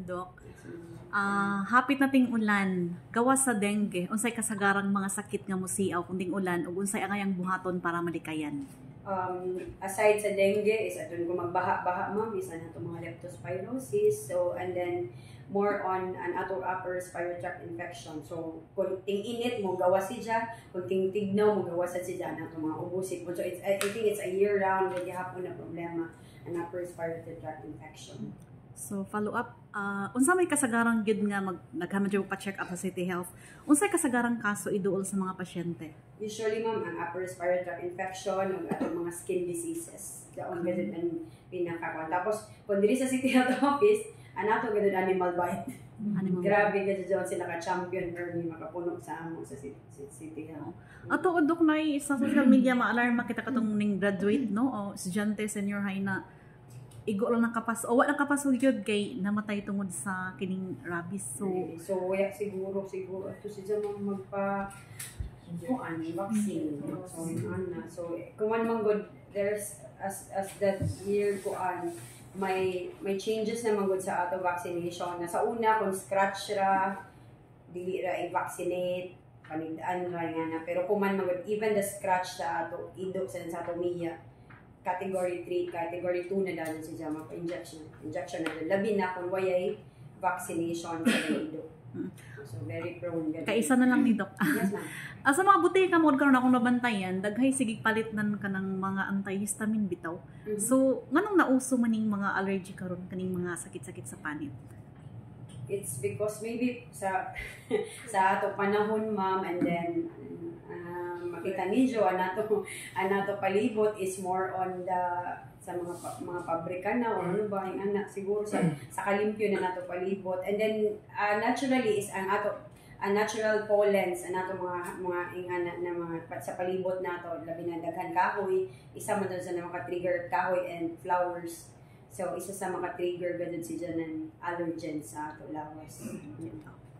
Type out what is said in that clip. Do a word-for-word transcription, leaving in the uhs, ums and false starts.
Dok. Ah, hapit nating ulan, gawas sa dengue, unsay kasagarang mga sakit nga musiaw kunding ulan ug unsay angayang buhaton para malikayan? Um, aside sa dengue is atun ko magbaha-baha ma'am is ano mga leptospirosis, so and then more on an ato upper respiratory tract infection. So kung ting init mo gawas siya, kung ting tignaw mo gawas siya na to mga ubusik mo. So it's, I think it's a year round na gihapon na problema an upper respiratory tract infection. So follow up, uh, unsa may kasagarang gyud nga mag naghamon jud pa check up sa City Health. Unsay kasagarang kaso iduol sa mga pasyente? Usually ma'am ang upper respiratory tract infection ug atong mga skin diseases. Daon gid ang pinaka. Tapos kung diri sa City Health office, anato gid animal bite. Animal Grabe gid jud sila ka champion early makapuno sa amo sa City Health. Ato udok na sa social media ma-alarm kita katong ning graduate no o estudyante senior high na igo lang nakapas o wala nakapas gyud kay namatay tungod sa kining rabies. So so wala siguro siguro ato siya magpa kuan vaccine. So ana so kung man good there's as as that year kuan may may changes naman good sa ato vaccination. Na sa una kung scratch ra dili ra i-vaccinate panigdaan ra nga na, pero kung man magud even the scratch sa ato ido sa sa ato miya category three, category two na dahil siya mapa-injection. Injection na labi na kung wayay vaccination sa ido. So very prone. Kaisa na lang ni Doc. Yes ma'am. Ah, sa mga buti ka mo karon akong nabantayan, daghay sige palit nan kanang mga antihistamine bitaw. Mm-hmm. So nganong nauso maning mga allergy karon kaning mga sakit-sakit sa panit? It's because maybe sa sa ato panahon ma'am, and then um, makita niyo anato anato palibot is more on the sa mga mga pabrika na o ano ba yung anak siguro sa sa kalimpyo na nato palibot, and then uh, naturally is ang ato ang natural pollens ang ato mga mga ingana na mga sa palibot nato labi na daghan kahoy, isa man sa mga trigger kahoy and flowers. So isa sa mga trigger gadud si dyan ng allergens sa ato lawas.